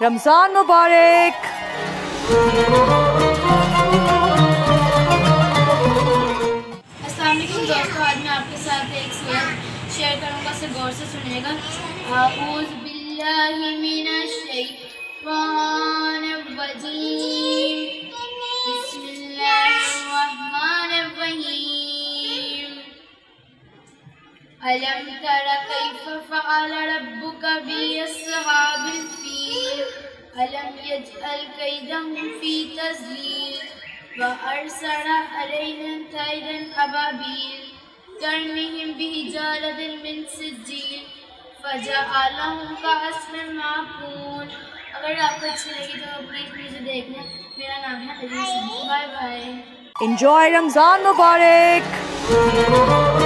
रमज़ान मुबारक। अस्सलाम वालेकुम दोस्तों, आज मैं आपके साथ एक सूरत शेयर करूँगा, उसे गौर से सुनिएगा। आऊज़ बिल्लाहि मिनश शैतानिर रजीम, बिस्मिल्लाहिर रहमानिर रहीम। अलम तरा कैफ़ फ़अल रब्बुका बिअस्हाबिल फ़ील, अलम यजअल कैदहुम फ़ी तज़लील, व अरसल अलैहिम तैरन अबाबील तरमीहिम बिहिजारतिन मिन सिज्जील फजअलहुम कअस्फिन माकूल। अगर आपको अच्छी लगी तो प्लीज़ मुझे देखना। मेरा नाम है Aziz. Bye bye. Enjoy Ramzan मुबारक।